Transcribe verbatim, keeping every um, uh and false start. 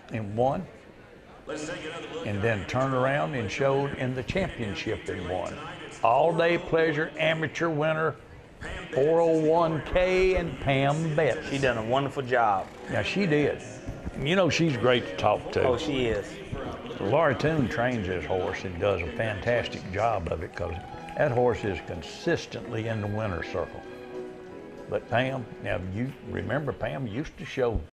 and won, and then turned around and showed in the championship and won. All Day Pleasure amateur winner, four oh one K, and Pam Betts. She done a wonderful job. Yeah, she did. And you know she's great to talk to. Oh, she is. Laura Toon trains this horse and does a fantastic job of it because that horse is consistently in the winner's circle. But Pam, now you remember Pam used to show